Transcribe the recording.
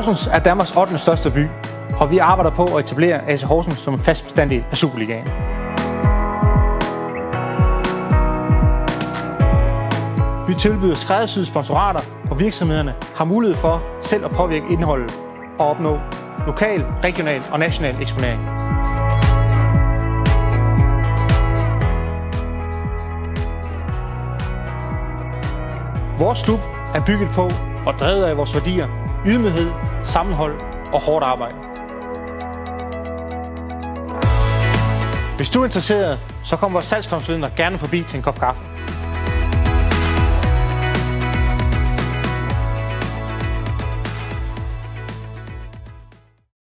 Horsens er Danmarks 8. største by, og vi arbejder på at etablere AC Horsens som en fast bestanddel af Superligaen. Vi tilbyder skræddersyede sponsorater, og virksomhederne har mulighed for selv at påvirke indholdet og opnå lokal, regional og national eksponering. Vores klub er bygget på og drevet af vores værdier, ydmyghed, sammenhold og hårdt arbejde. Hvis du er interesseret, så kommer vores salgskonsulenter gerne forbi til en kop kaffe.